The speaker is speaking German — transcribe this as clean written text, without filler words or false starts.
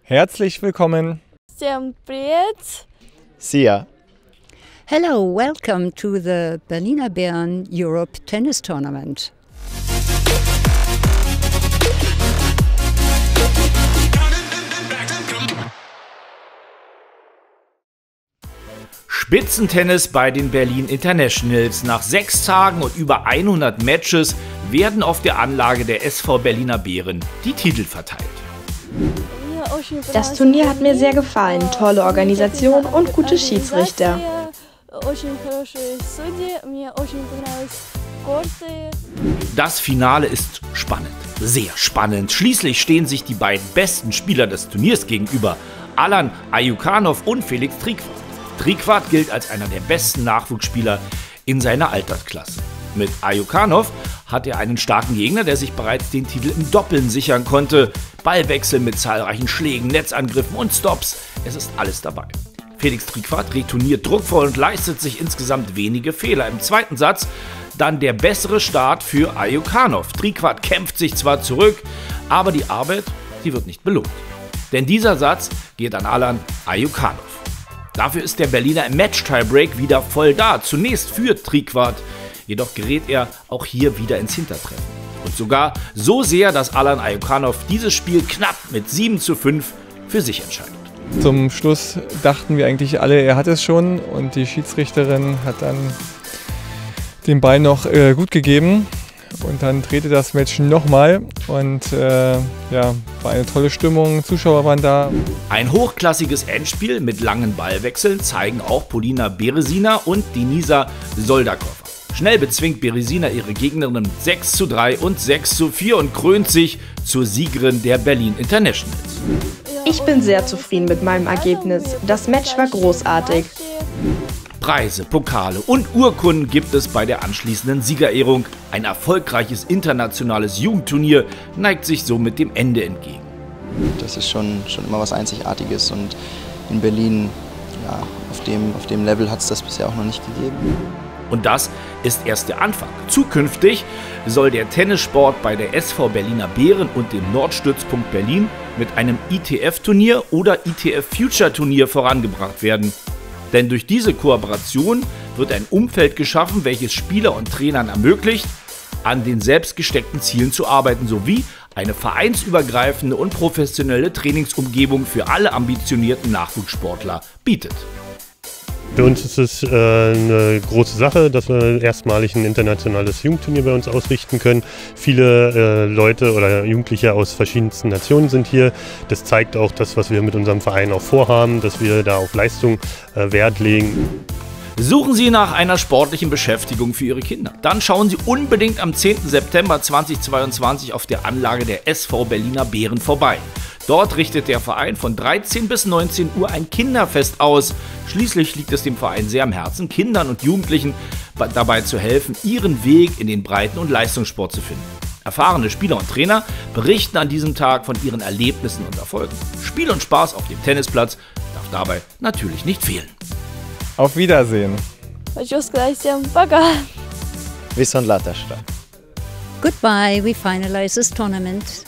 Herzlich willkommen. Всем привет. Sia. Hello, welcome to the Berliner Bären Europe Tennis Tournament. Spitzentennis bei den Berlin Internationals. Nach 6 Tagen und über 100 Matches werden auf der Anlage der SV Berliner Bären die Titel verteilt. Das Turnier hat mir sehr gefallen. Tolle Organisation und gute Schiedsrichter. Das Finale ist spannend, sehr spannend. Schließlich stehen sich die beiden besten Spieler des Turniers gegenüber. Alan Ayukhanov und Felix Triquart. Triquart gilt als einer der besten Nachwuchsspieler in seiner Altersklasse. Mit Ayukhanov hat er einen starken Gegner, der sich bereits den Titel im Doppeln sichern konnte. Ballwechsel mit zahlreichen Schlägen, Netzangriffen und Stops, es ist alles dabei. Felix Triquart retourniert druckvoll und leistet sich insgesamt wenige Fehler. Im zweiten Satz dann der bessere Start für Ayukhanov. Triquart kämpft sich zwar zurück, aber die Arbeit, die wird nicht belohnt. Denn dieser Satz geht an Alan Ayukhanov. Dafür ist der Berliner im Match-Tiebreak wieder voll da. Zunächst führt Triquart, jedoch gerät er auch hier wieder ins Hintertreffen. Und sogar so sehr, dass Alan Ayukhanov dieses Spiel knapp mit 7:5 für sich entscheidet. Zum Schluss dachten wir eigentlich alle, er hat es schon, und die Schiedsrichterin hat dann den Ball noch gut gegeben. Und dann drehte das Match nochmal und war eine tolle Stimmung, Zuschauer waren da. Ein hochklassiges Endspiel mit langen Ballwechseln zeigen auch Polina Beresina und Denisa Soldakova. Schnell bezwingt Beresina ihre Gegnerin mit 6:3 und 6:4 und krönt sich zur Siegerin der Berlin Internationals. Ich bin sehr zufrieden mit meinem Ergebnis. Das Match war großartig. Preise, Pokale und Urkunden gibt es bei der anschließenden Siegerehrung. Ein erfolgreiches internationales Jugendturnier neigt sich somit dem Ende entgegen. Das ist schon immer was Einzigartiges, und in Berlin, ja, auf dem Level hat es das bisher auch noch nicht gegeben. Und das ist erst der Anfang. Zukünftig soll der Tennissport bei der SV Berliner Bären und dem Nordstützpunkt Berlin mit einem ITF-Turnier oder ITF-Future-Turnier vorangebracht werden. Denn durch diese Kooperation wird ein Umfeld geschaffen, welches Spieler und Trainern ermöglicht, an den selbst gesteckten Zielen zu arbeiten, sowie eine vereinsübergreifende und professionelle Trainingsumgebung für alle ambitionierten Nachwuchssportler bietet. Für uns ist es eine große Sache, dass wir erstmalig ein internationales Jugendturnier bei uns ausrichten können. Viele Leute oder Jugendliche aus verschiedensten Nationen sind hier. Das zeigt auch das, was wir mit unserem Verein auch vorhaben, dass wir da auf Leistung Wert legen. Suchen Sie nach einer sportlichen Beschäftigung für Ihre Kinder? Dann schauen Sie unbedingt am 10. September 2022 auf der Anlage der SV Berliner Bären vorbei. Dort richtet der Verein von 13 bis 19 Uhr ein Kinderfest aus. Schließlich liegt es dem Verein sehr am Herzen, Kindern und Jugendlichen dabei zu helfen, ihren Weg in den Breiten- und Leistungssport zu finden. Erfahrene Spieler und Trainer berichten an diesem Tag von ihren Erlebnissen und Erfolgen. Spiel und Spaß auf dem Tennisplatz darf dabei natürlich nicht fehlen. Auf Wiedersehen. Хочу сказать всем пока. Висон Латашта. Goodbye, we finalize this tournament.